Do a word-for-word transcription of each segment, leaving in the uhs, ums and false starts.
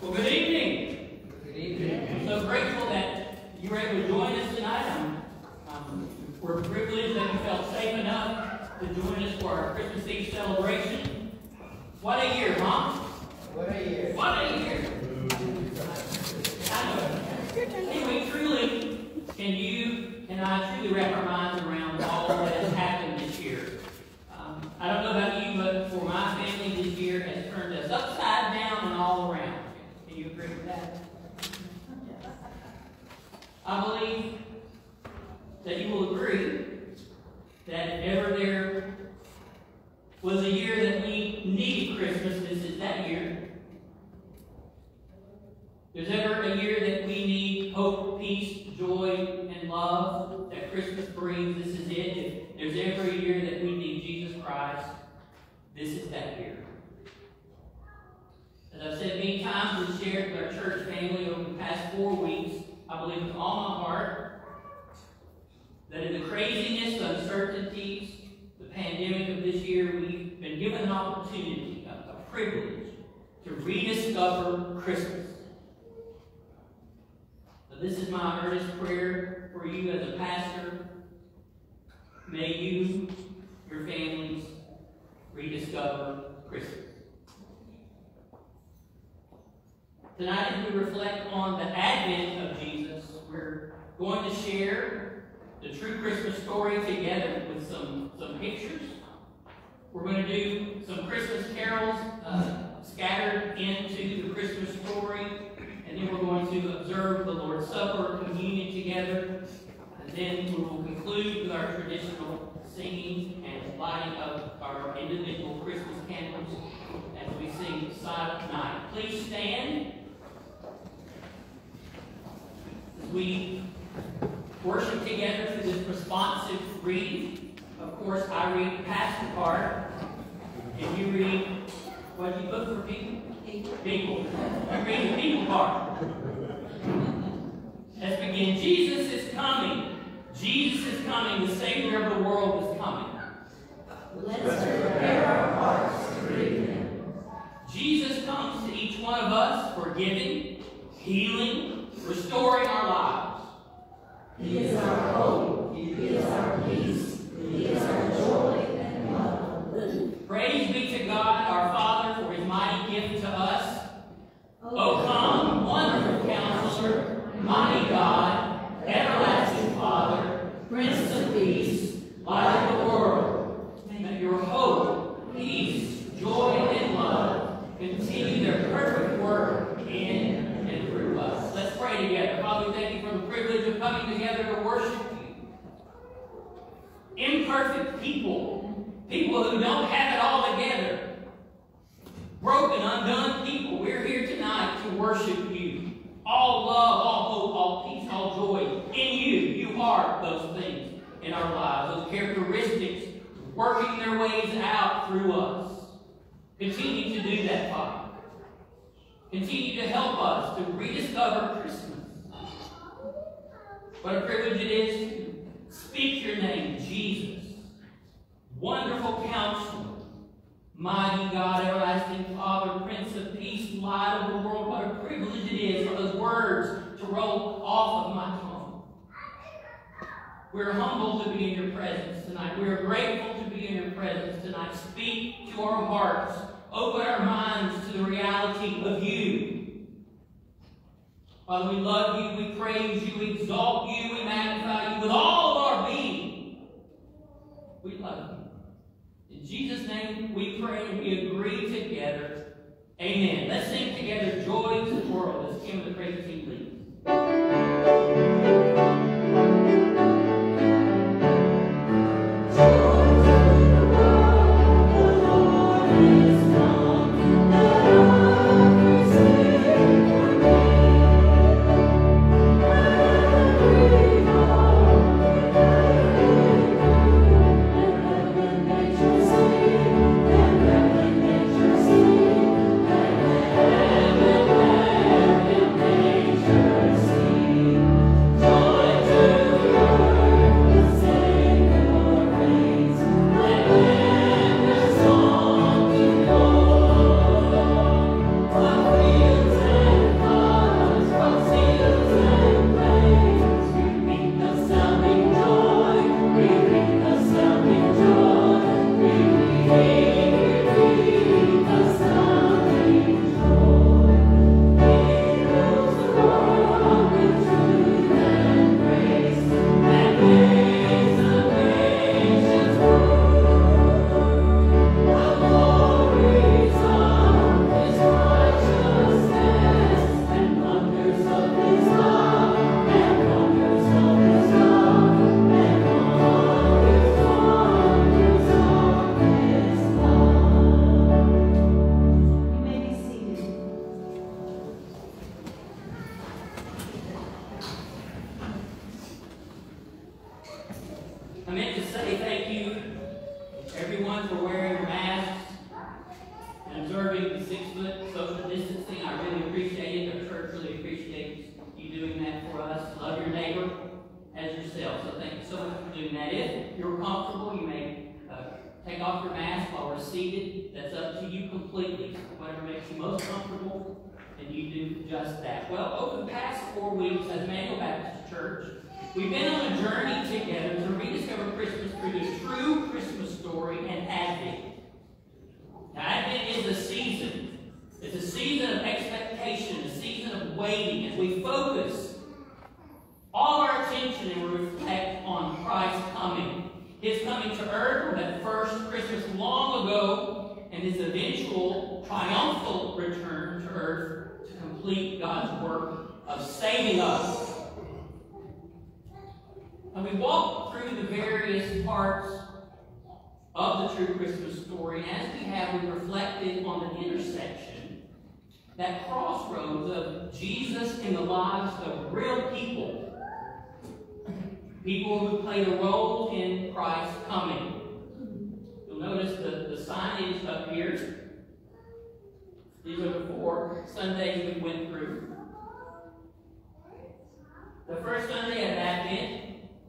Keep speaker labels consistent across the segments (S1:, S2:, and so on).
S1: Well, good evening.
S2: Good evening.
S1: I'm so grateful that you were able to join us tonight. Um, um, we're privileged that you felt safe enough to join us for our Christmas Eve celebration. What a year, Mom.
S2: What a year.
S1: What a year. I know. Anyway, truly, can you and I truly wrap our minds around all that has happened this year? Um, I don't know about you, but for my family, this year has turned us upside down and all around. Can you agree with that? I believe that you will agree that if ever there was a year that we needed Christmas, this is that year. If there's ever a year that we need hope, peace, joy, and love that Christmas brings, this is it. If there's ever a year that we need Jesus Christ, this is that year. As I've said many times, we've shared with our church family over the past four weeks, I believe with all my heart, that in the craziness, the uncertainties, the pandemic of this year, we've been given an opportunity, a, a privilege, to rediscover Christmas. So this is my earnest prayer for you as a pastor. May you, your families, rediscover Christmas. Tonight, as we reflect on the advent of Jesus, we're going to share the true Christmas story together with some, some pictures. We're going to do some Christmas carols uh, scattered into the Christmas story, and then we're going to observe the Lord's Supper, communion together, and then we will conclude with our traditional singing and lighting of our individual Christmas candles as we sing Silent Night. Please stand. We worship together through this responsive reading. Of course, I read the pastor part, and you read, what did you put for people? People. You read the people part. Let's begin. Jesus is coming. Jesus is coming. The Savior of the world is coming.
S3: Let's prepare our hearts to greet Him.
S1: Jesus comes to each one of us, forgiving, healing, restoring our lives.
S3: He is our hope. He is our peace. He is our joy and love.
S1: Praise be to God, our Father, for His mighty gift to us. O come, wonderful Counselor, mighty God, everlasting Father, Prince of Peace, light of the world. May your hope, peace, joy, and love continue their perfect work in and through us. Let's pray together. Father, we thank you for the privilege of coming together to worship you. Imperfect people, people who don't have it all together, broken, undone people, we're here tonight to worship you. All love, all hope, all peace, all joy in you. You are those things in our lives, those characteristics working their ways out through us. Continue to do that, Father. Continue to help us to rediscover Christmas. What a privilege it is to speak your name, Jesus. Wonderful Counselor, mighty God, everlasting Father, Prince of Peace, light of the world. What a privilege it is for those words to roll off of my tongue. We're humbled to be in your presence tonight. We're grateful to be in your presence tonight. Speak to our hearts. Open our minds to the reality of you. Father, we love you, we praise you, we exalt you, we magnify you with all of our being. We love you. In Jesus' name we pray and we agree together. Amen. Let's sing together Joy to the World as Kim of the Praise Team leads.
S3: Nature
S1: comfortable, then you do just that. Well, over the past four weeks as Emmanuel Baptist Church, we've been on a journey together to rediscover Christmas through the true Christmas story and Advent. Now, Advent is a season. It's a season of expectation, a season of waiting, as we focus all our attention and we reflect on Christ's coming. His coming to earth on that first Christmas long ago, and his eventual triumphal return to earth to complete God's work of saving us. And we walk through the various parts of the true Christmas story, and as we have, we reflected on the intersection, that crossroads of Jesus in the lives of real people. People who played a role in Christ's coming. You'll notice the, the signage up here. These are the four Sundays we went through. The first Sunday of Advent,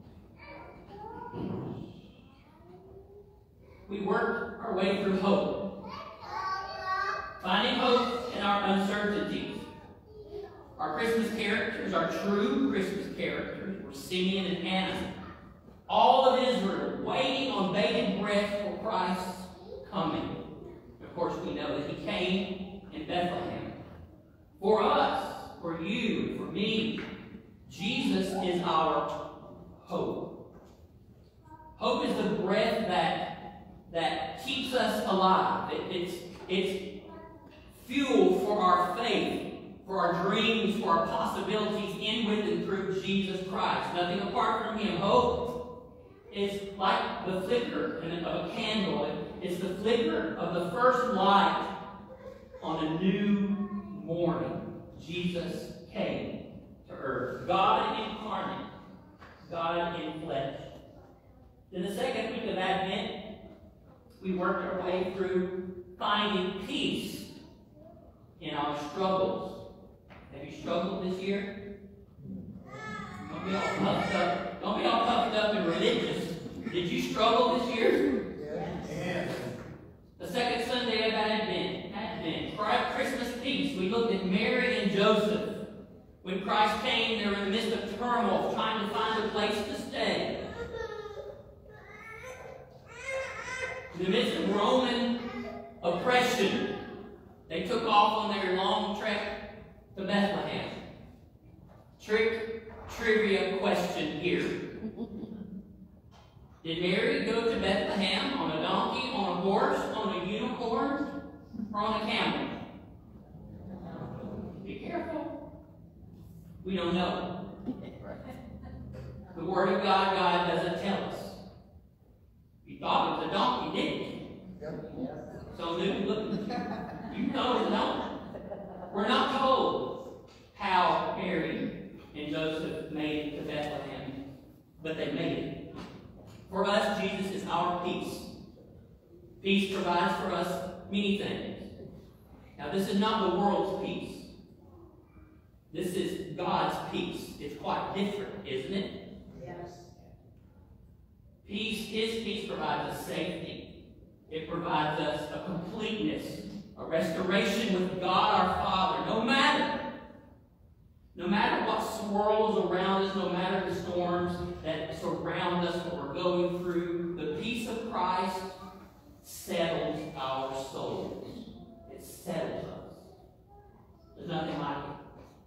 S1: we worked our way through hope. Finding hope in our uncertainties. Our Christmas characters, our true Christmas characters, were Simeon and Anna. All of Israel waiting on bated breath for Christ's coming. Of course, we know that he came in Bethlehem. For us, for you, for me, Jesus is our hope. Hope is the breath that, that keeps us alive. It, it's, it's fuel for our faith, for our dreams, for our possibilities in, with, and through Jesus Christ. Nothing apart from him. Hope is like the flicker of a candle. It's the flicker of the first light on a new morning. Jesus came to earth. God incarnate. God in flesh. In the second week of Advent, we worked our way through finding peace in our struggles. Have you struggled this year? Don't be all puffed up. Don't be all puffed up and religious. Did you struggle this year?
S2: Yes.
S1: The second Sunday of Advent, Advent, Christmas peace, we looked at Mary and Joseph. When Christ came, they were in the midst of turmoil, trying to find a place to stay. In the midst of Roman oppression, they took off on their long trek to Bethlehem. Trick trivia question here. Did Mary go to Bethlehem on a donkey, on a horse, on a unicorn, or on a camel? Be careful. We don't know. The Word of God, God doesn't tell us. You thought it was a donkey, didn't you? So new, look, you know it, don't. We're not told how Mary and Joseph made it to Bethlehem, but they made it. For us, Jesus is our peace. Peace provides for us many things. Now, this is not the world's peace. This is God's peace. It's quite different, isn't it?
S3: Yes.
S1: Peace, His peace provides us safety. It provides us a completeness, a restoration with God our Father. No matter, no matter what swirls around us, no matter the storms that surround us, what we're going through, the peace of Christ settles our souls. It settles us. There's nothing like it.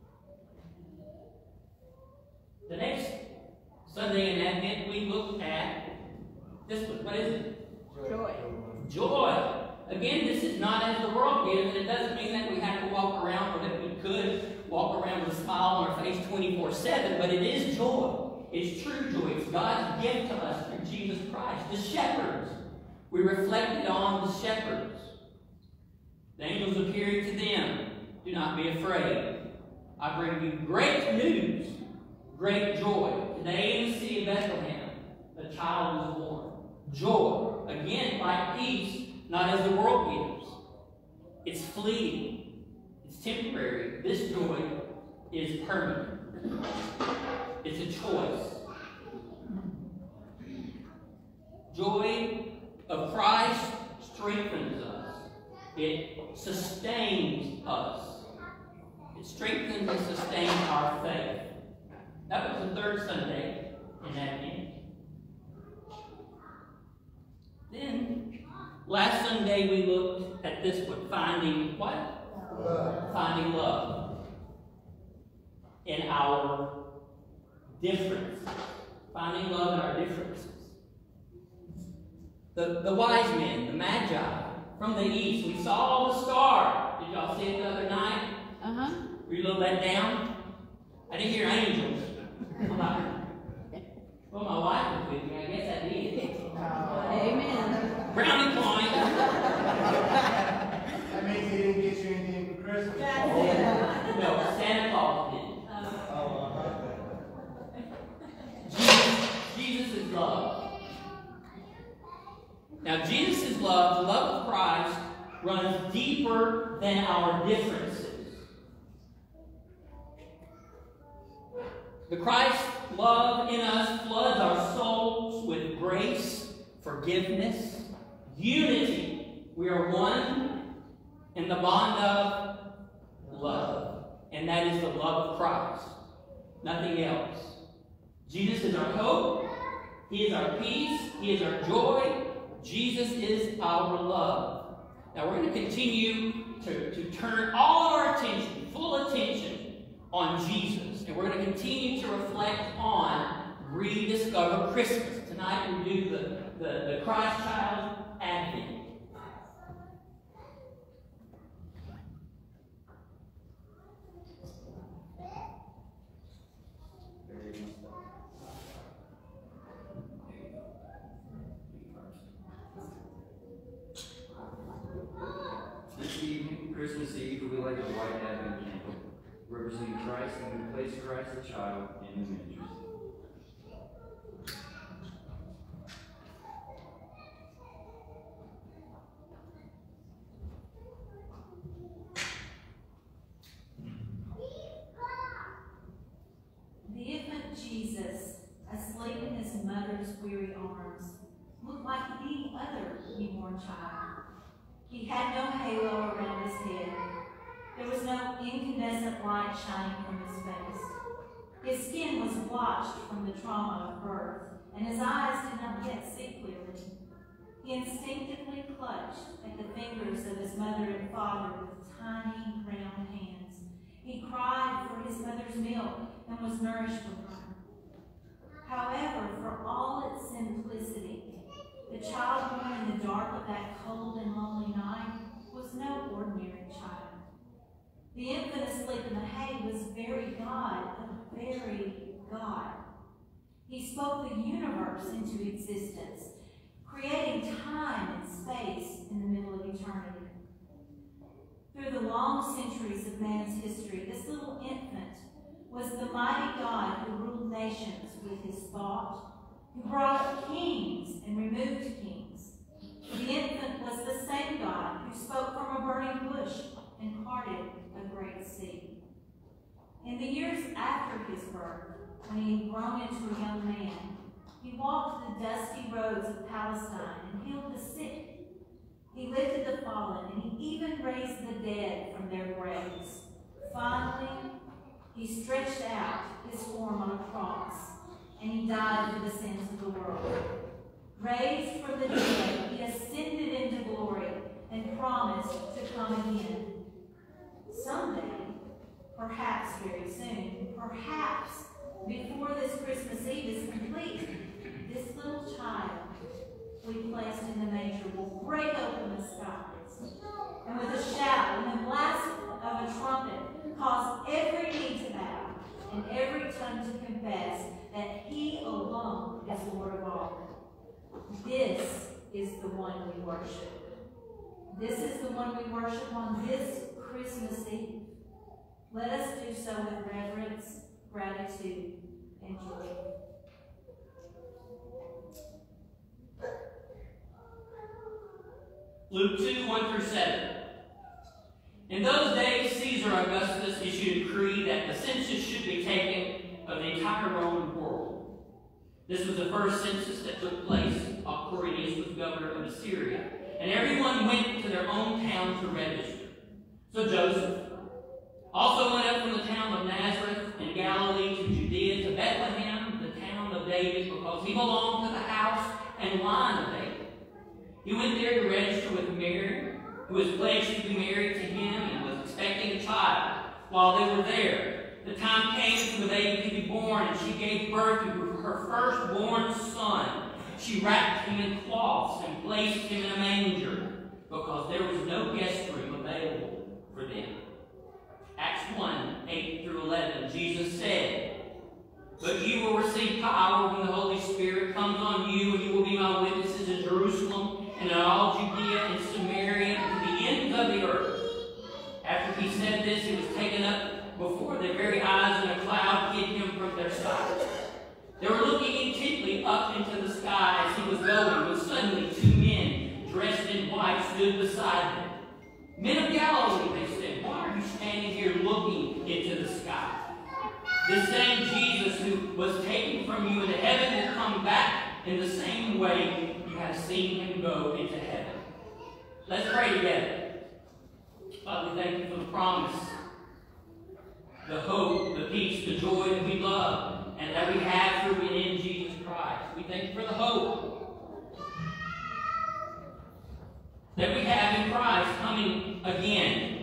S1: The next Sunday in Advent, we looked at this one. What is it?
S3: Joy.
S1: Joy. Again, this is not as the world gives, and it doesn't mean that we have to walk around, or that we could walk around with a smile on our face twenty-four seven, but it is joy. It's true joy. It's God's gift to us through Jesus Christ. The shepherds. We reflected on the shepherds. The angels appearing to them. Do not be afraid. I bring you great news, great joy. Today in the city of Bethlehem, a child was born. Joy. Again, like peace, not as the world gives. It's fleeting. It's temporary. This joy is permanent. It's a choice. Joy of Christ strengthens us. It sustains us. It strengthens and sustains our faith. That was the third Sunday in Advent. Then, last Sunday we looked at this one, finding what?
S2: Love.
S1: Finding love in our differences. Finding love in our differences. The, the wise men, the magi from the east, we saw the star. Did y'all see it the other night?
S3: Uh-huh.
S1: Were you a little let down? I didn't hear angels. I'm like, well, my wife was with me. I guess I did.
S3: Amen.
S1: Brownie point.
S2: That means he didn't get you anything for Christmas.
S1: No, Santa Claus did.
S2: Oh, uh-huh.
S1: Jesus, Jesus is love. Now, Jesus' love, the love of Christ, runs deeper than our differences. The Christ love in us floods our souls with grace, forgiveness, unity. We are one in the bond of love. And that is the love of Christ. Nothing else. Jesus is our hope. He is our peace. He is our joy. Jesus is our love. Now we're going to continue to, to turn all of our attention, full attention, on Jesus. And we're going to continue to reflect on Rediscover Christmas. Tonight we do the, the, the Christ Child Advent.
S4: This evening, Christmas Eve, we light a white Advent candle, representing Christ, and we place Christ the child in the manger.
S5: The infant Jesus, asleep in his mother's weary arms, looked like any other newborn child. He had no halo around his head. There was no incandescent light shining from his face. His skin was blotched from the trauma of birth, and his eyes did not yet see clearly. He instinctively clutched at the fingers of his mother and father with tiny, round hands. He cried for his mother's milk and was nourished from her. However, for all its simplicity, the child born in the dark of that cold and lonely night was no ordinary child. The infant asleep in the hay was very God, a very God. He spoke the universe into existence, creating time and space in the middle of eternity. Through the long centuries of man's history, this little infant was the mighty God who ruled nations with his thought, who brought up kings and removed kings. The infant was the same God who spoke from a burning bush and parted a great sea. In the years after his birth, when he had grown into a young man, he walked the dusty roads of Palestine and healed the sick. He lifted the fallen, and he even raised the dead from their graves. Finally, he stretched out his form on a cross, and he died for the sins of the world. Raised from the dead, he ascended into glory and promised to come again. Someday, perhaps very soon, perhaps before this Christmas Eve is complete, this little child we placed in the manger will break open the skies, and with a shout and the blast of a trumpet, cause every knee to bow and every tongue to confess that he alone is Lord of all. This is the one we worship. This is the one we worship on this Christmas Eve. Let us do so with reverence, gratitude, and joy.
S1: Luke two, one through seven. In those days, Caesar Augustus issued a decree that the census should be taken of the entire Roman world. This was the first census that took place while Quirinius was governor of Assyria, and everyone went to their own town to register. So Joseph also went up he belonged to the house and line of David. He went there to register with Mary, who was pledged to be married to him and was expecting a child. While they were there, the time came for the baby to be born, and she gave birth to her firstborn son. She wrapped him in cloths and placed him in a manger, because there was no guest room available for them. Acts one, eight through eleven, Jesus said, "But you will receive power when the Holy Spirit comes on you, and you will be my witnesses in Jerusalem and in all Judea and Samaria and to the ends of the earth." After he said this, he was taken up before their very eyes, and a cloud hid him from their sight. They were looking intently up into the sky as he was going, when suddenly two men dressed in white stood beside them. "Men of Galilee," they said, "why are you standing here looking into the sky? This same Jesus who was taken from you into heaven will come back in the same way you have seen him go into heaven." Let's pray together. Father, we thank you for the promise, the hope, the peace, the joy that we love, and that we have through and in Jesus Christ. We thank you for the hope that we have in Christ coming again.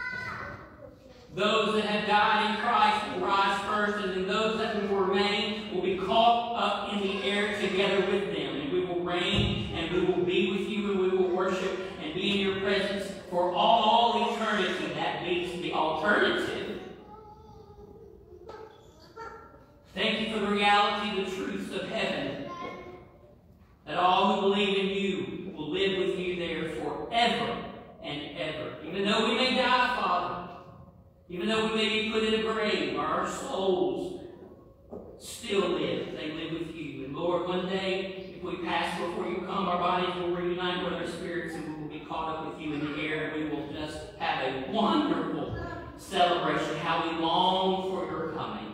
S1: Those that have died in Christ will rise first, and then those that will remain will be caught up in the air together with them. And we will reign, and we will be with you, and we will worship and be in your presence for all eternity. That beats the alternative. Thank you for the reality, the truths of heaven, that all who believe in you will live with you there forever and ever. Even though we may die, Father, even though we may be put in a grave, our souls still live. They live with you. And Lord, one day, if we pass before you come, our bodies will reunite with our spirits, and we will be caught up with you in the air, and we will just have a wonderful celebration. How we long for your coming.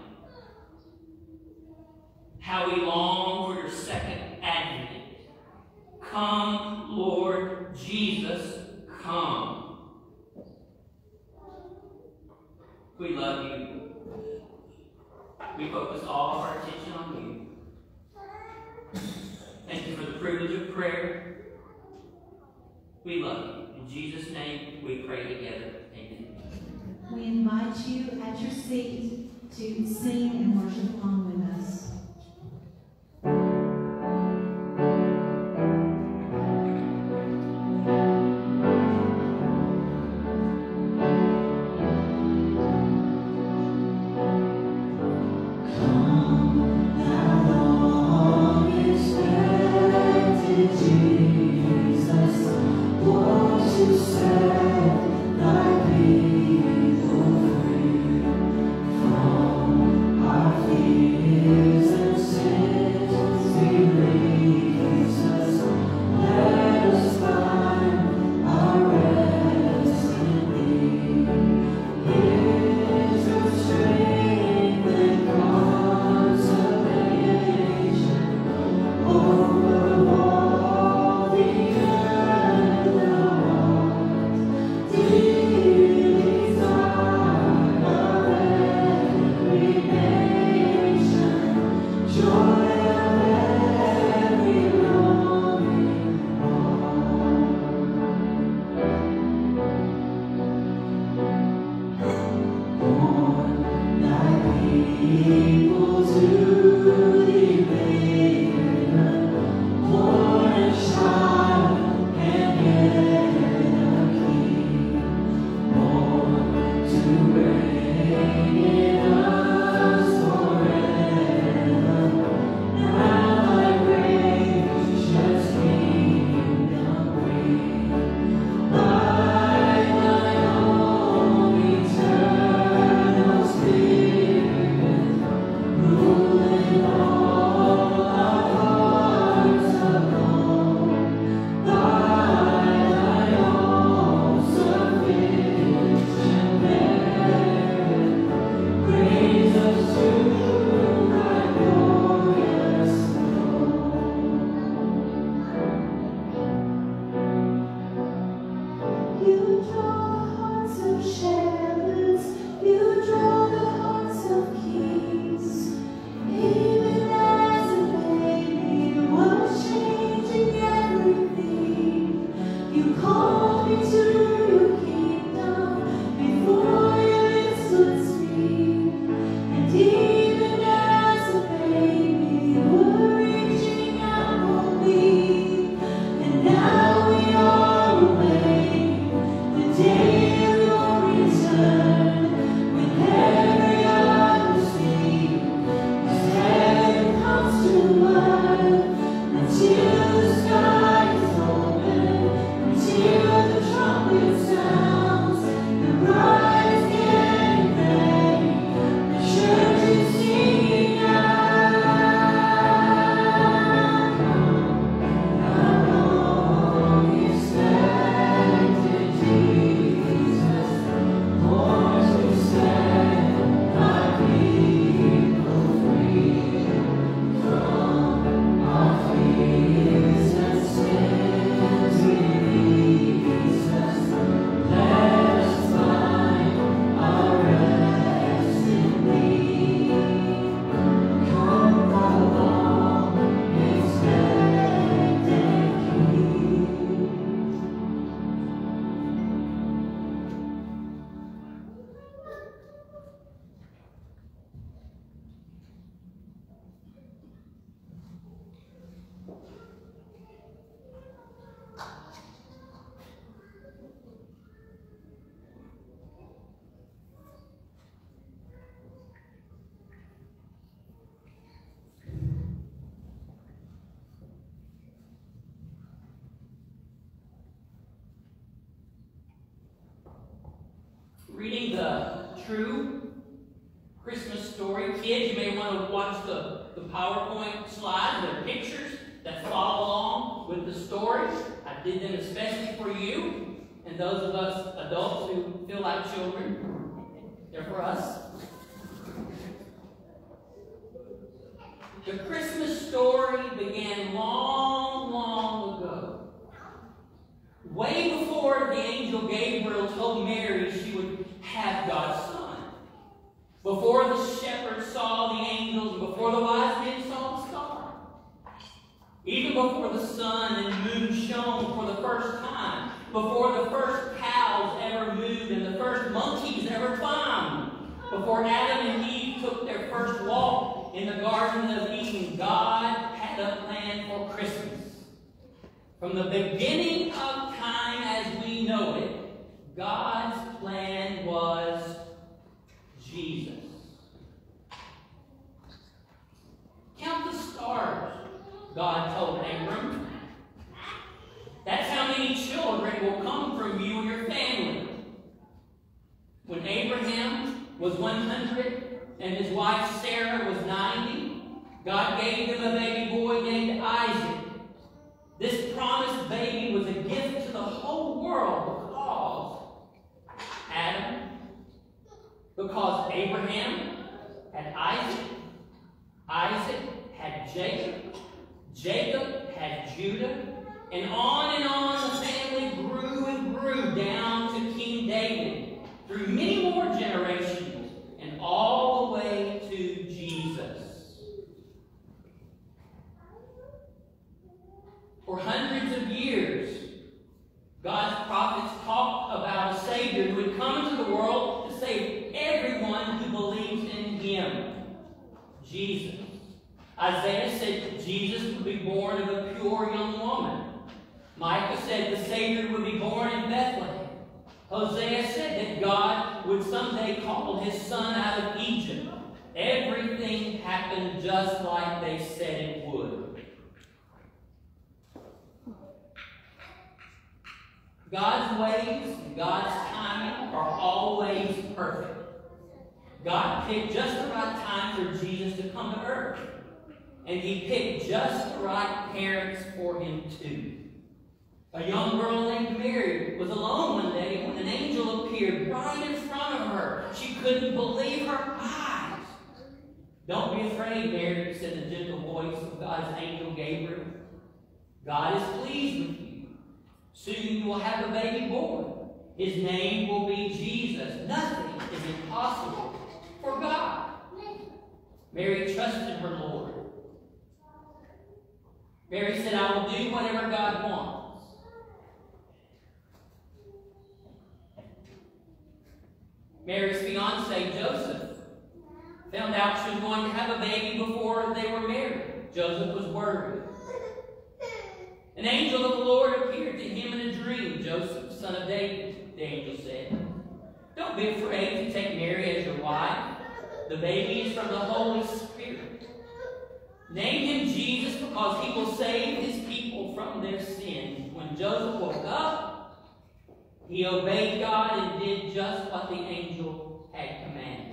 S1: How we long for your second advent. Come, Lord Jesus, come. We love you. We focus all of our attention on you. Thank you for the privilege of prayer. We love you. In Jesus' name, we pray together. Amen.
S3: We invite you at your seat to sing and worship along with us.
S1: true Christmas story. Kids, you may want to watch the, the PowerPoint slides, the pictures that follow along with the story. I did them especially for you and those of us adults who feel like children. They're for us. The Christmas story began long, long ago. Way before the angel Gabriel told Mary she would have God's Son. Before the shepherds saw the angels, and before the wise men saw the star. Even before the sun and moon shone for the first time. Before the first cows ever moved and the first monkeys ever climbed. Before Adam and Eve took their first walk in the Garden of Eden, God had a plan for Christmas. From the beginning of time as we know it, God's plan was Jesus. Count the stars, God told Abram. That's how many children will come from you and your family. When Abraham was one hundred and his wife Sarah was ninety, God gave them a baby boy named Isaac. This promised baby was a gift to the whole world because Adam, because Abraham had Isaac, Isaac had Jacob, Jacob had Judah, and on and on the family grew and grew down to King David, through many more generations, and all the way to Jesus. For hundreds of years, God's prophets talked about a Savior who would come into the world to save everyone who believes in Him. Jesus. Isaiah said that Jesus would be born of a pure young woman. Micah said the Savior would be born in Bethlehem. Hosea said that God would someday call His Son out of Egypt. Everything happened just like they said it would. God's ways and God's timing are always perfect. God picked just the right time for Jesus to come to earth. And He picked just the right parents for Him too. A young girl named Mary was alone one day when an angel appeared right in front of her. She couldn't believe her eyes. Don't be afraid, Mary, said the gentle voice of God's angel Gabriel. God is pleased with you. Soon you will have a baby born. His name will be Jesus. Nothing is impossible for God. Mary trusted her Lord. Mary said, I will do whatever God wants. Mary's fiancé, Joseph, found out she was going to have a baby before they were married. Joseph was worried. An angel of the Lord appeared to him in a dream. Joseph, son of David, the angel said, don't be afraid to take Mary as your wife. The baby is from the Holy Spirit. Name him Jesus because he will save his people from their sins. When Joseph woke up, he obeyed God and did just what the angel had commanded.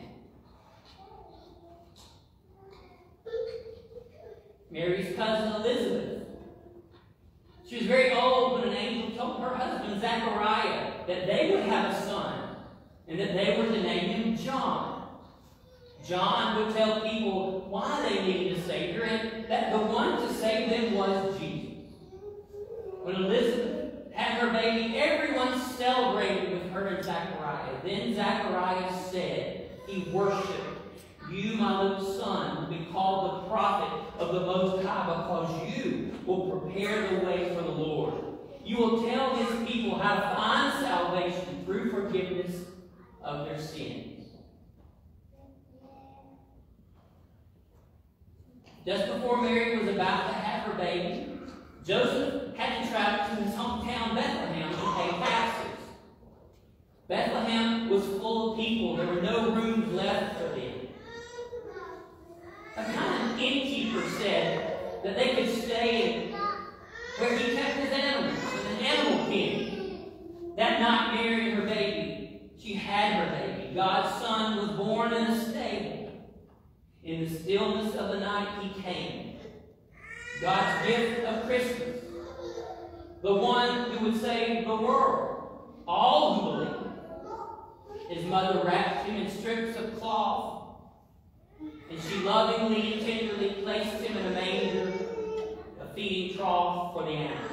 S1: Mary's cousin Elizabeth. She was very old when an angel told her husband Zechariah that they would have a son and that they were to name him John. John would tell people why they needed a Savior and that the one to save them was Jesus. When Elizabeth had her baby, everyone celebrated with her and Zechariah. Then Zechariah said, he worshipped, you, my little son, will be called the prophet of the Most High because you will prepare the way for the Lord. You will tell His people how to find salvation through forgiveness of their sins. Just before Mary was about to have her baby, Joseph had to travel to his hometown Bethlehem to pay taxes. Bethlehem was full of people. There were no rooms left for them. A kind innkeeper said that they could stay where he kept his animals, in an animal pen. That night, Mary and her baby, she had her baby, God's Son was born in a stable. In the stillness of the night he came. God's gift of Christmas. The one who would save the world. All who believe. His mother wrapped him in strips of cloth, and she lovingly and tenderly placed him in a manger, a feeding trough for the animals.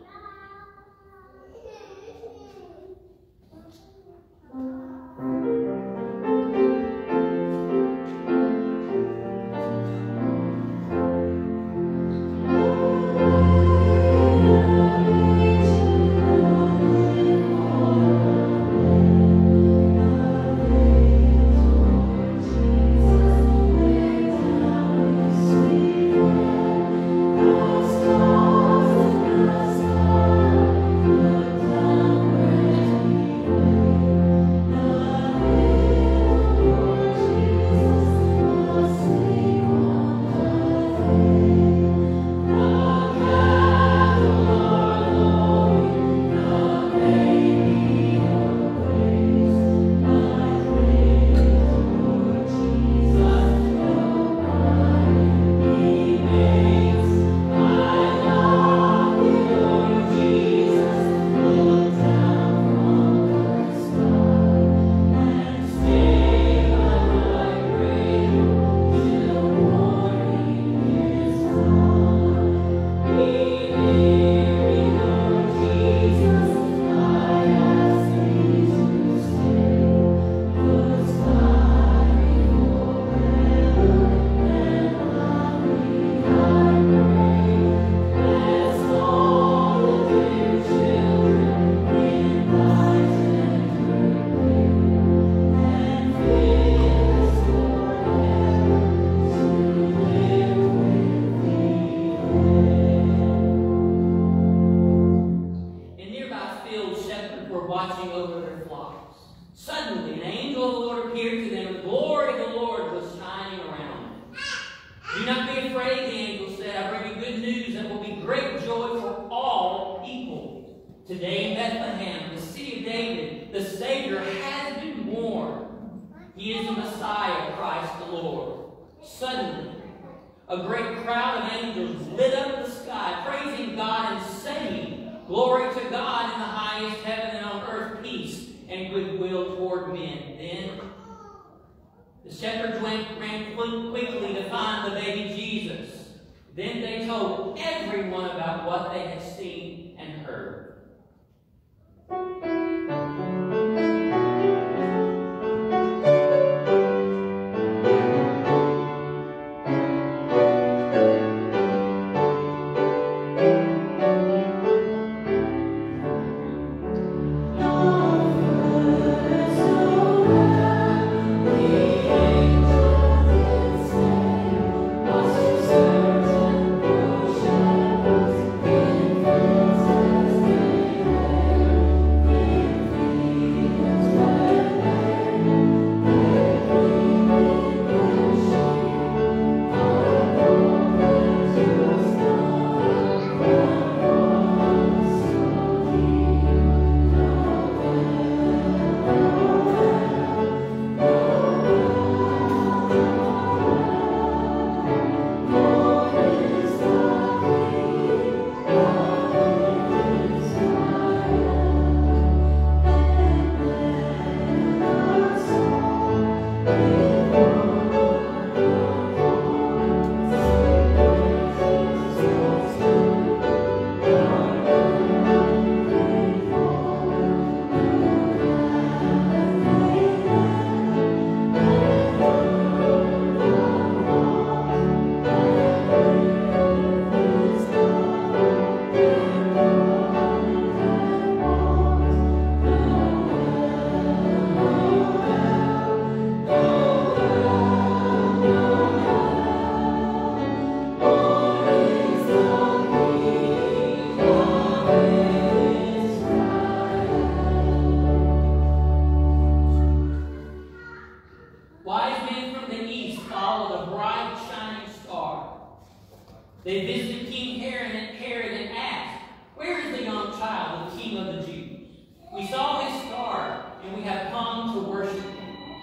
S1: They visited King Herod and asked, "Where is the young child, the King of the Jews? We saw his star, and we have come to worship him."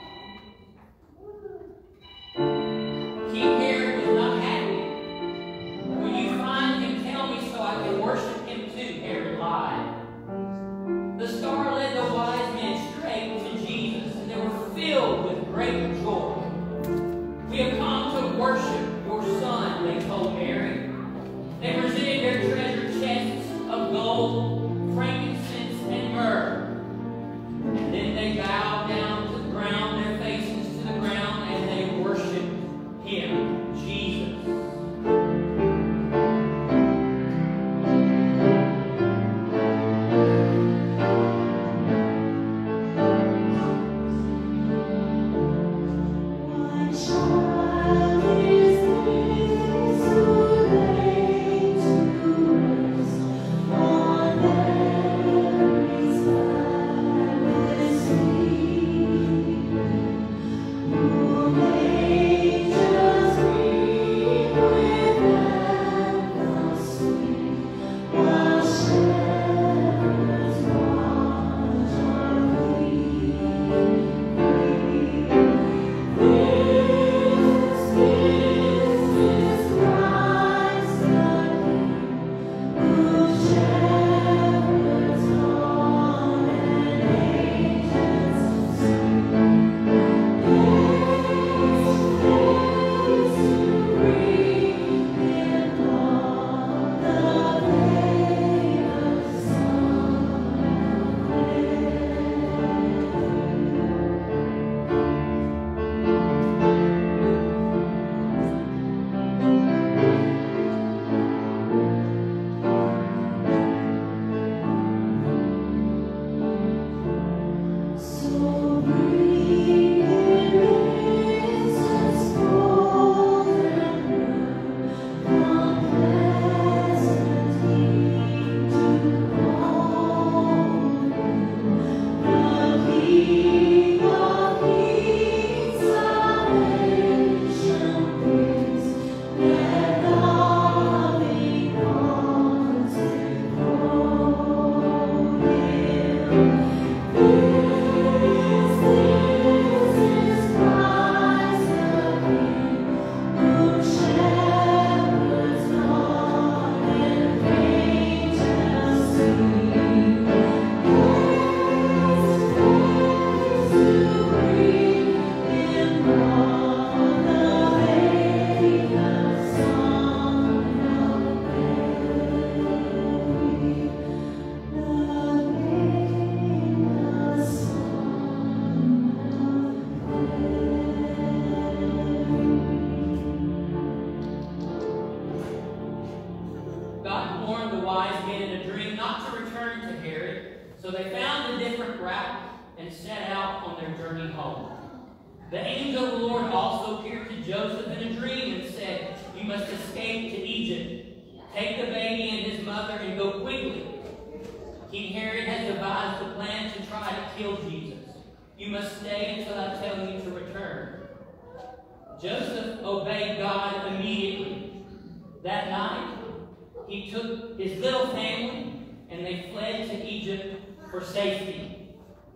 S1: great joy. We have come to worship your Son, they told Mary. They presented their treasure chests of gold, frankincense, and myrrh. And then they bowed down to the ground, their faces to the ground, and they worshiped him, Jesus. So they found a different route and set out on their journey home. The angel of the Lord also appeared to Joseph in a dream and said, "You must escape to Egypt. Take the baby and his mother and go quickly. King Herod has devised a plan to try to kill Jesus. You must stay until I tell you to return." Joseph obeyed God immediately. That night, he took his little family and they fled to Egypt for safety.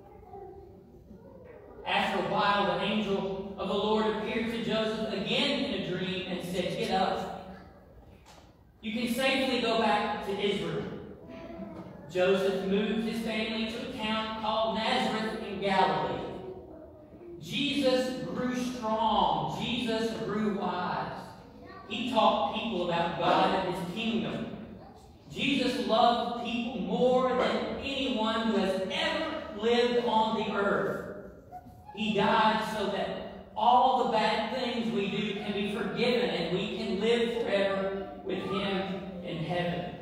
S1: After a while, the angel of the Lord appeared to Joseph again in a dream and said, "Get up. You can safely go back to Israel." Joseph moved his family to a town called Nazareth in Galilee. Jesus grew strong. Jesus grew wise. He taught people about God and his kingdom. Jesus loved people more than anyone who has ever lived on the earth. He died so that all the bad things we do can be forgiven and we can live forever with him in heaven.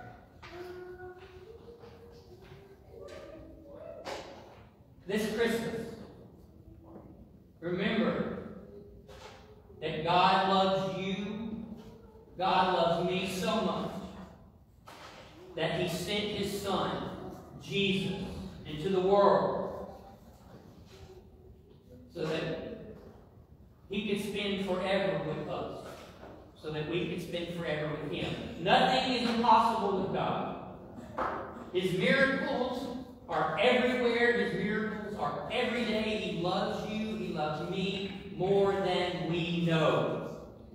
S1: This Christmas, remember that God loves you, God loves me so much that he sent his Son, Jesus, into the world so that he could spend forever with us, so that we could spend forever with him. Nothing is impossible with God. His miracles are everywhere. His miracles are every day. He loves you. He loves me more than we know.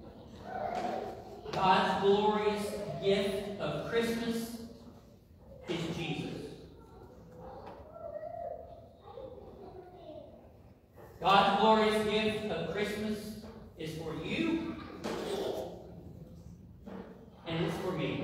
S1: God's glorious gift of Christmas is Jesus. God's glorious gift of Christmas is for you, and it's for me.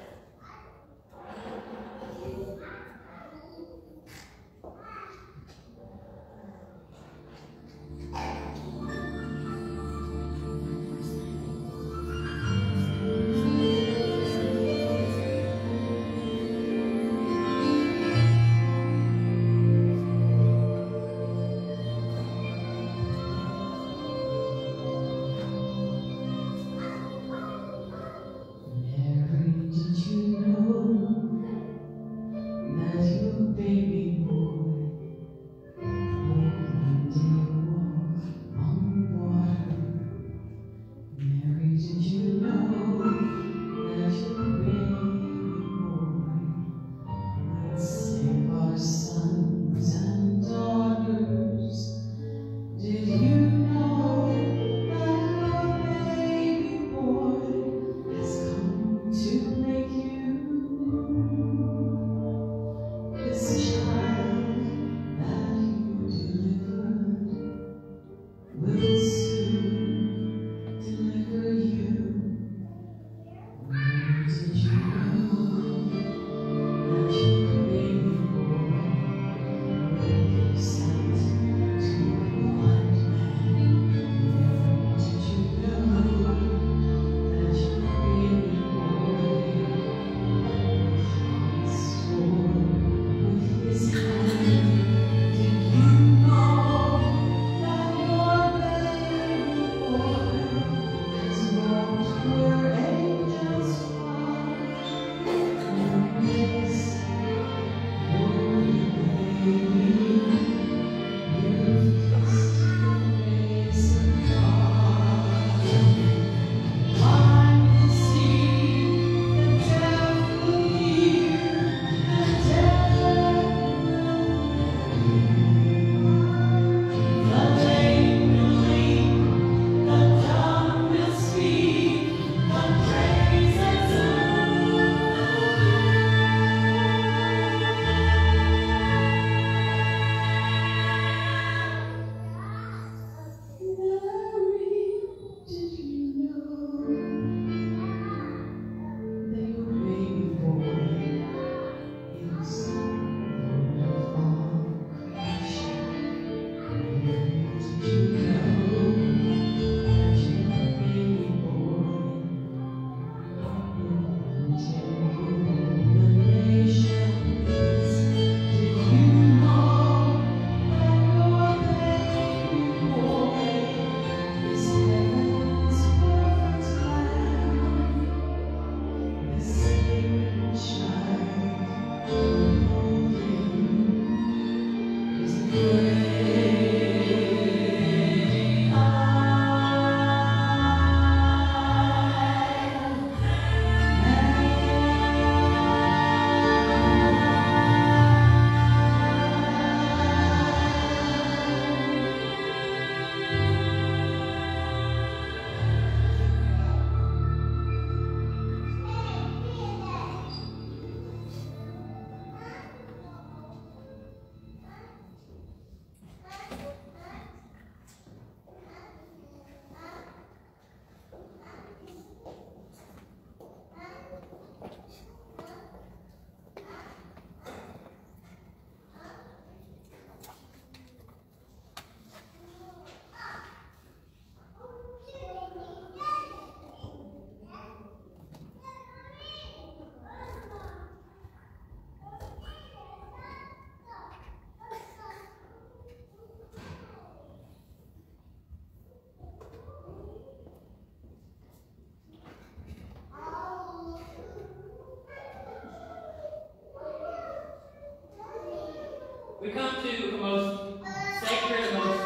S1: We come to the most sacred, the most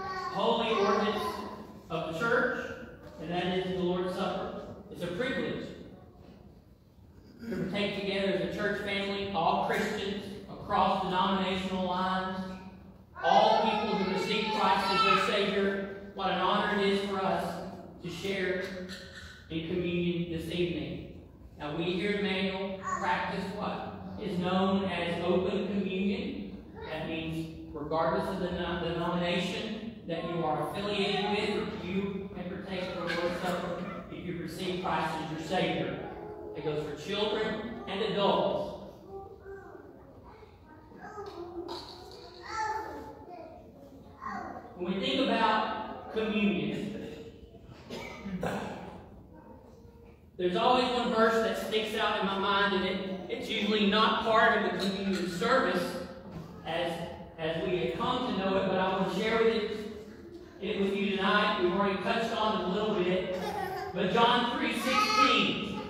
S1: holy ordinance of the church, and that is the Lord's Supper. It's a privilege to partake together as a church family, all Christians across denominational lines, all people who receive Christ as their Savior. What an honor it is for us to share in communion this evening. Now we here at Emmanuel practice what is known as open communion. That means regardless of the denomination that you are affiliated with, you can partake of the Lord's Supper if you receive Christ as your Savior. It goes for children and adults. When we think about communion, there's always one verse that sticks out in my mind, and it, it's usually not part of the communion service as, as we have come to know it, but I want to share with it, it with you tonight. We've already touched on it a little bit. But John three sixteen.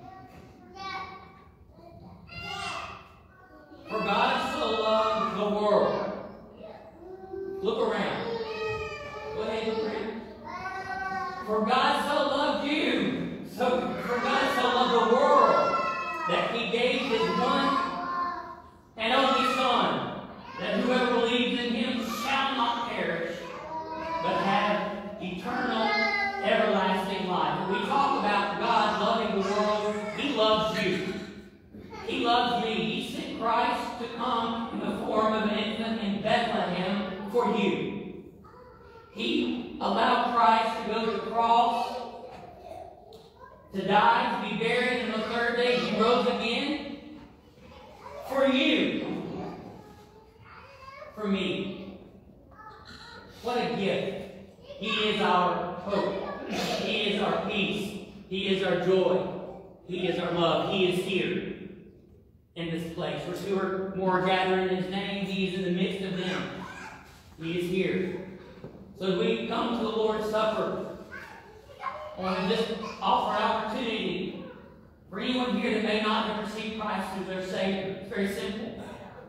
S1: For God so loved the world. Look around. Go ahead, look around. For God so loved you. So, for God so loved the world that He gave His one and only Son, that whoever believes in Him shall not perish, but have eternal, everlasting life. When we talk about God loving the world, He loves you. He loves me. He sent Christ to come in the form of an infant in Bethlehem for you. He allowed Christ to go to the cross, to die, to be buried, and on the third day He rose again for you, for me. What a gift. He is our hope. He is our peace. He is our joy. He is our love. He is here in this place. Where two or more are gathered in His name, He is in the midst of them. He is here. So as we come to the Lord's Supper, I want to just offer an opportunity for anyone here that may not have received Christ as their Savior. It's very simple.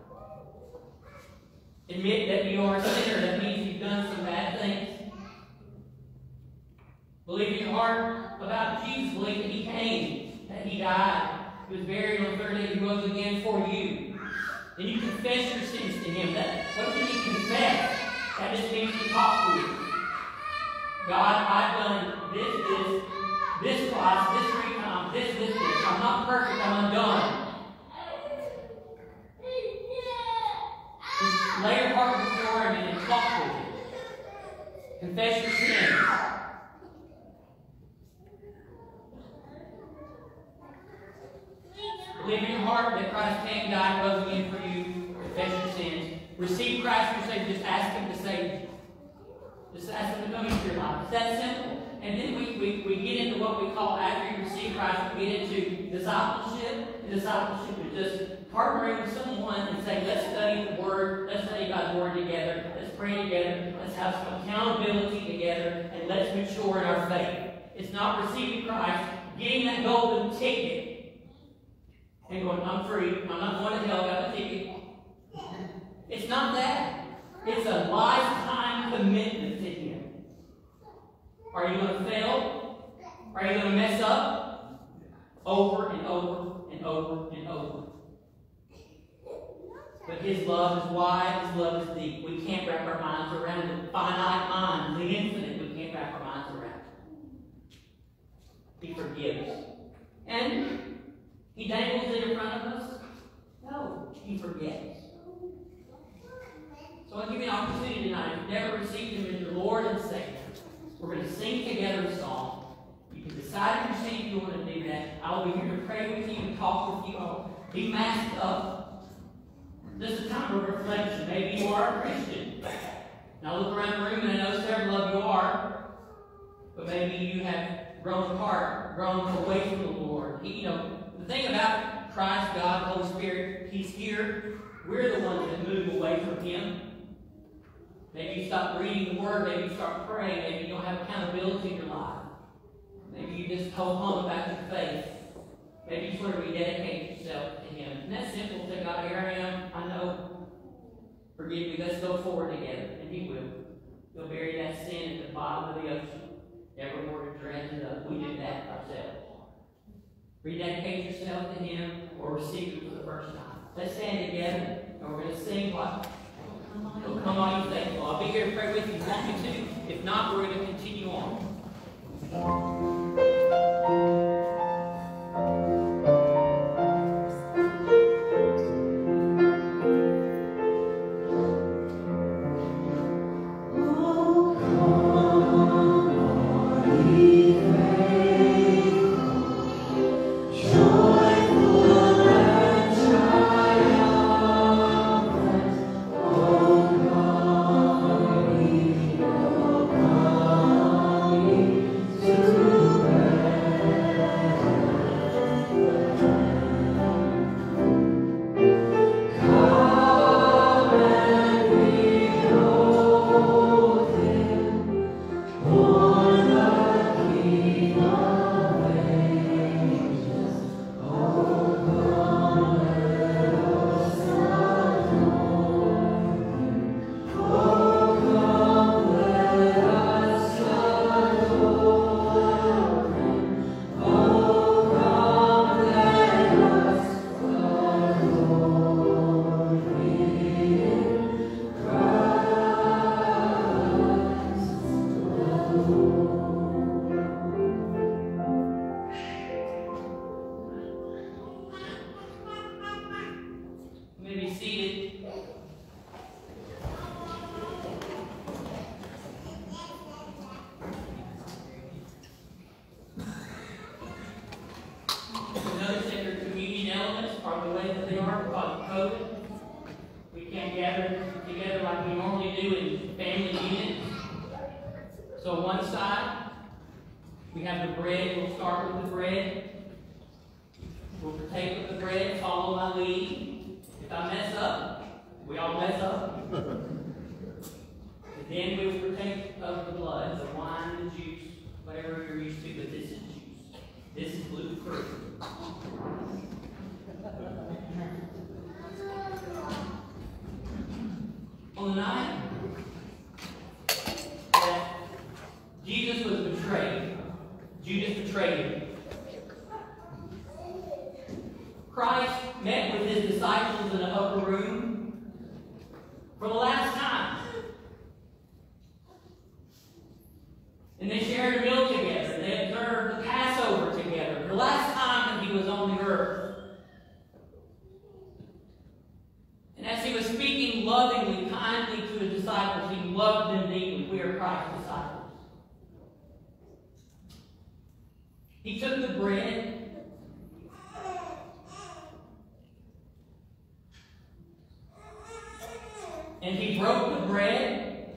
S1: Admit that you are a sinner. That means you've done some bad things. Believe in your heart about Jesus. Believe that He came, that He died, He was buried on the third day, He rose again for you. Then you confess your sins to Him. That, what does it mean confess? That just means to talk to Him. God, I've done this, this, this twice, this three times, this, this, this. I'm not perfect, I'm undone. Just lay your heart before Him and talk to Him. Confess your sins. Believe in your heart that Christ came, died, rose again for you. Confess your sins. Receive Christ as your Savior. Just ask Him to save you. Just ask Him to come into your life. It's that simple. And then we, we, we get into what we call, after you receive Christ, we get into discipleship. And discipleship is just partnering with someone and saying, let's study the Word, let's study God's Word together, let's pray together, let's have some accountability together, and let's mature in our faith. It's not receiving Christ, getting that golden ticket, and going, I'm free, I'm not going to hell, got a ticket. It's not that. It's a lifetime commitment to Him. Are you going to fail? Are you going to mess up? Over and over and over and over. But His love is wide, His love is deep. We can't wrap our minds around it. Finite mind, the infinite, we can't wrap our minds around it. He forgives. And He dangles it in front of us? No, He forgets. So I'll give you an opportunity tonight. If you've never received Him as your Lord and Savior, we're going to sing together a song. You can decide in your seat if you want to do that. I will be here to pray with you and talk with you. I'll be masked up. This is a time of reflection. Maybe you are a Christian. Now look around the room and I know several of you are. But maybe you have grown apart, grown away from the Lord. You know, the thing about Christ, God, Holy Spirit, He's here. We're the ones that move away from Him. Maybe you stop reading the Word. Maybe you start praying. Maybe you don't have accountability in your life. Maybe you just hold on about your faith. Maybe you sort of rededicate yourself to Him. And that's simple. Say, God, here I am. I know. Forgive me. Let's go forward together. And He will. He'll bury that sin at the bottom of the ocean. Never more to dredge it up. We did that ourselves. Rededicate yourself to Him or receive Him for the first time. Let's stand together and we're going to sing what? So come on, you faithful. I'll be here to pray with you if you want me to. If not, we're going to continue on.
S3: Oh,
S1: On the night that Jesus was betrayed, Judas betrayed him. Christ met with his disciples in an upper room for the last time. And they shared a meal together. They observed the Passover together. The last time that he was on the earth. And as he was speaking lovingly, kindly to his disciples, he loved them deeply. We are Christ's disciples. He took the bread. And he broke the bread.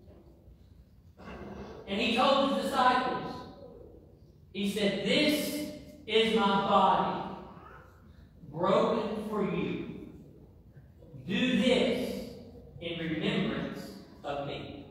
S1: And he told his disciples, he said, "This is my body, broken for you. Do this in remembrance of me."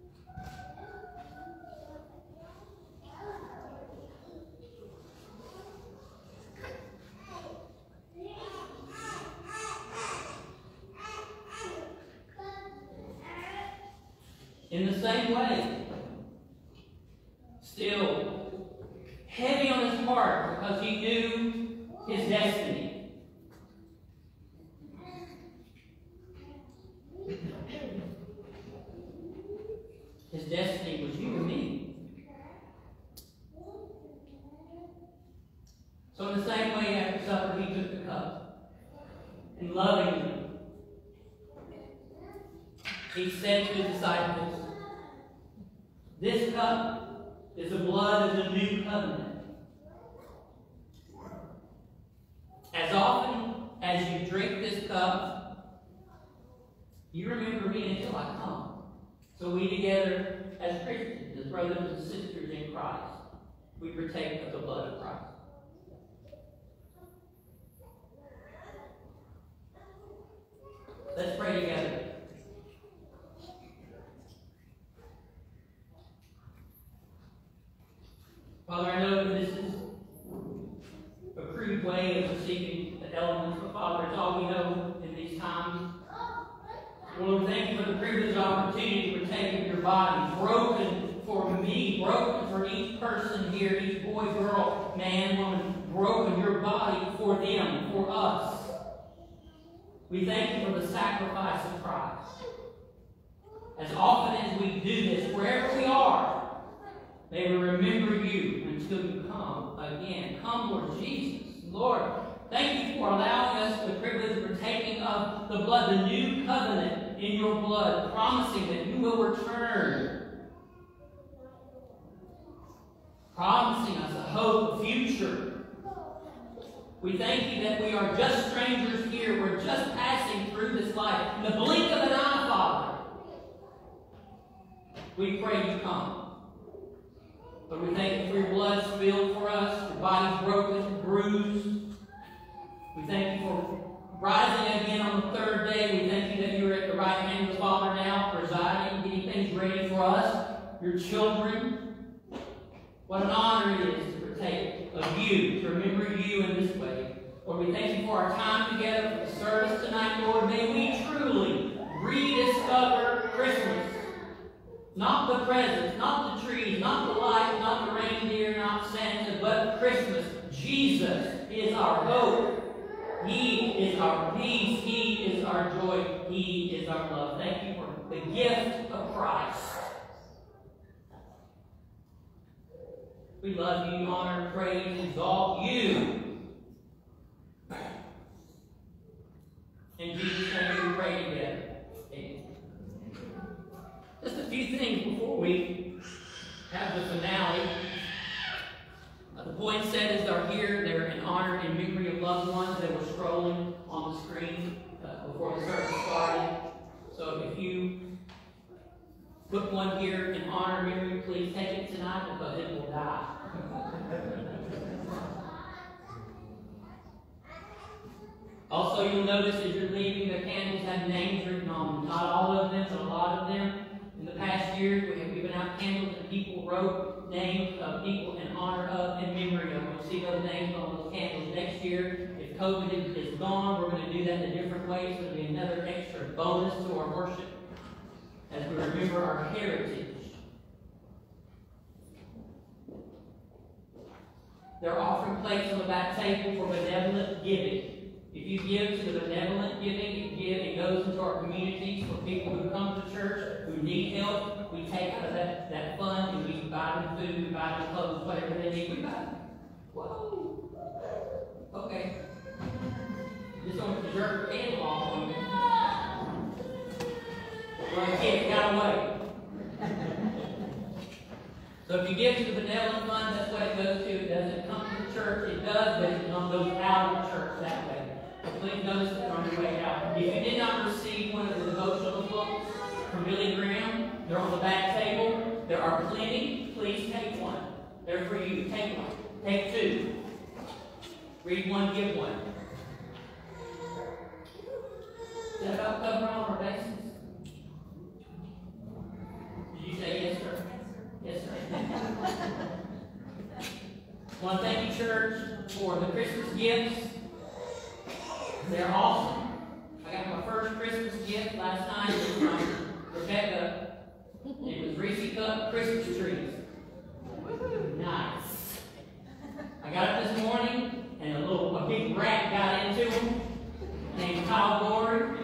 S1: In the same way, still heavy on his heart because he knew his destiny. His destiny was you and me. So in the same way, after supper, he took the cup. And lovingly, he said to his disciples, "This cup is the blood of the new covenant. As often as you drink this cup, you remember me until I come." So we together, as Christians, as brothers and sisters in Christ, we partake of the blood of Christ. Let's pray together. Father, I know that this is a crude way of receiving the elements, but Father, it's all we know in these times. Lord, thank you for the privilege and opportunity to partake of your body, broken for me, broken for each person here, each boy, girl, man, woman, broken your body for them, for us. We thank you for the sacrifice of Christ. As often as we do this, wherever we are, may we remember you until you come again. Come, Lord Jesus. Lord, thank you for allowing us the privilege of partaking of the blood, the new covenant in your blood, promising that you will return. Promising us a hope, a future. We thank you that we are just strangers here. We're just passing through this life. In the blink of an eye, Father, we pray you come. Lord, we thank you for your blood spilled for us, your body broken, bruised. We thank you for rising again on the third day. We thank you that you're at the right hand of the Father now, presiding, getting things ready for us, your children. What an honor it is to partake of you, to remember you in this way. Lord, we thank you for our time together, for the service tonight, Lord. May we truly rediscover Christmas. Not the presents, not the trees, not the lights, not the reindeer, not Santa, but Christmas. Jesus is our hope. He is our peace. He is our joy. He is our love. Thank you for the gift of Christ. We love you, honor, praise, exalt you. In Jesus' name we pray together. Amen. Just a few things before we have the finale. Uh, the poinsettias are here. They're in honor and memory of loved ones that were scrolling on the screen uh, before the service started. So if you put one here in honor and memory, please take it tonight because it will die. Also, you'll notice as you're leaving, the candles have names written on them. Not all of them, but a lot of them. In the past years, we have given out candles and people wrote names of people in honor of and memory of. You'll see those names on those candles next year. If COVID is gone, we're going to do that in a different way. So it'll be another extra bonus to our worship as we remember our heritage. There are offering plates on the back table for benevolent giving. If you give to the benevolent giving, you give, it goes into our communities for people who come to church, who need help. We take out of that, that fund and we buy them food, we buy them clothes, whatever they need, we buy them. Whoa. Okay. Just don't jerk the candle off on me. Well, the kid got away. So if you give to the benevolent fund, that's what it goes to. It doesn't come to the church. It does, but it goes out of the church that way. So please notice that on your way out. If you did not receive one of the devotional books from Billy Graham, they're on the back table. There are plenty. Please take one. They're for you. Take one. Take two. Read one, give one. Is that about covering all our bases? Did you say yes, sir? Yes, sir. I want to thank you, church, for the Christmas gifts. They're awesome. I got my first Christmas gift last night from Rebecca. It was Reese Cup Christmas trees. Nice. I got up this morning, and a little, a big rat got into them, named Kyle Glory.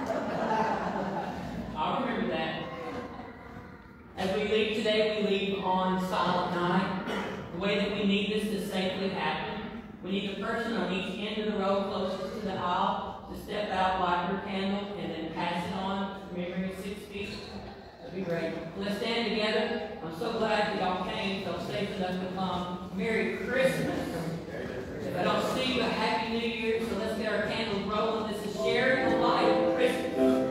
S1: I'll remember that. As we leave today, we leave on Silent Night. The way that we need this to safely happen, we need the person on each end of the row closest to the aisle to step out, light her candle, and then pass it on, remembering six feet. That'd be great. Let's stand together. I'm so glad that y'all came, so safe enough to come. Merry Christmas. If I don't see you, a Happy New Year. So let's get our candles rolling. This is sharing the light of Christmas.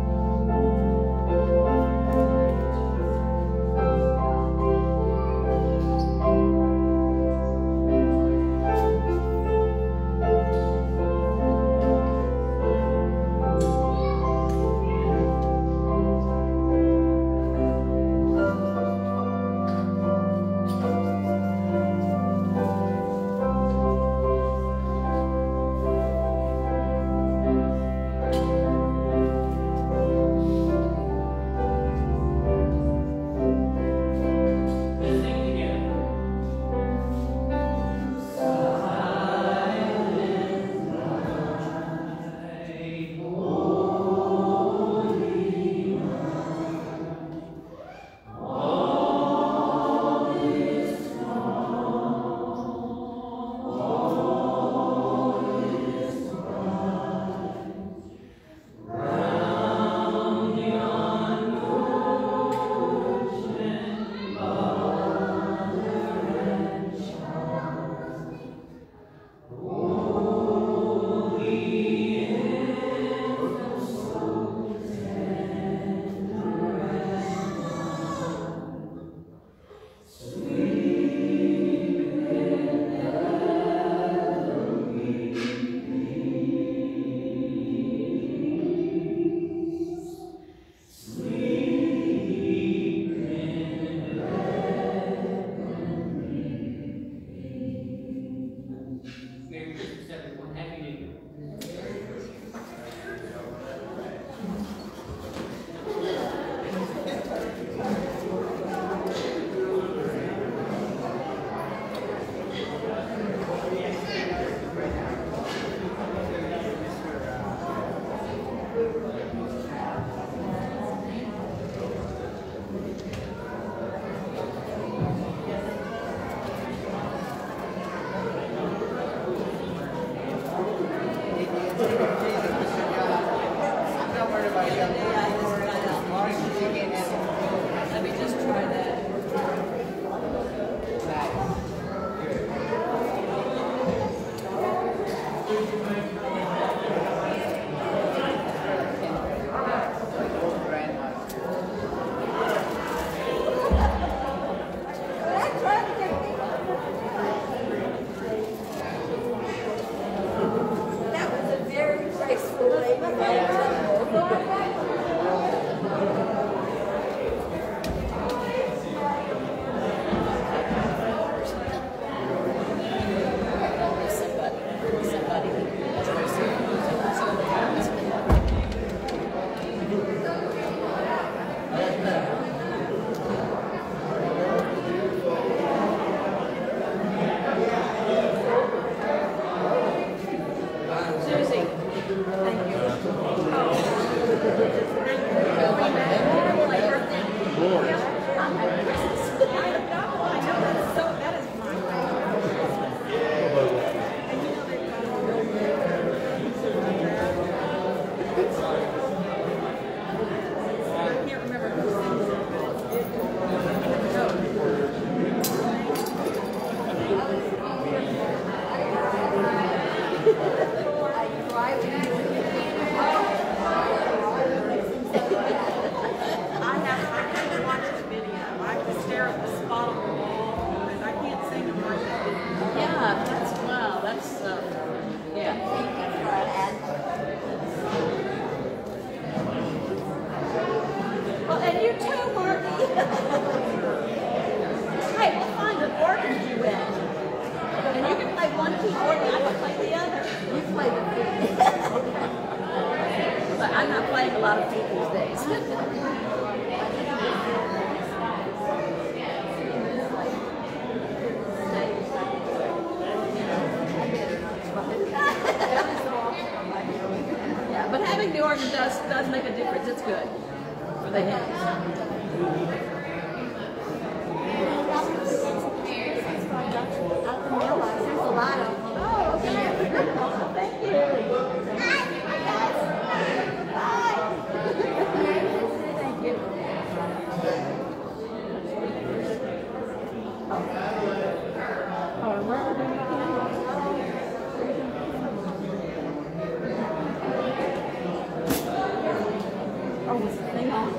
S3: Thank Yeah, that's, wow, that's, uh, yeah. Well, and you too, Marky. Hey, we'll find an organ duet. And you can play one keyboard and I can play the other. You play the flute. But I'm not playing a lot of flute these days. Yeah, but having the organ does does make a difference. It's good for the hymns.
S6: There's a lot of them.
S3: Oh, okay. Thank you. Thank you. Oh, where are we? Oh, is the thing on?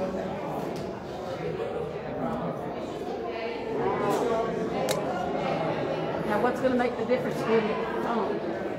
S3: Now, what's going to make the difference when it's on?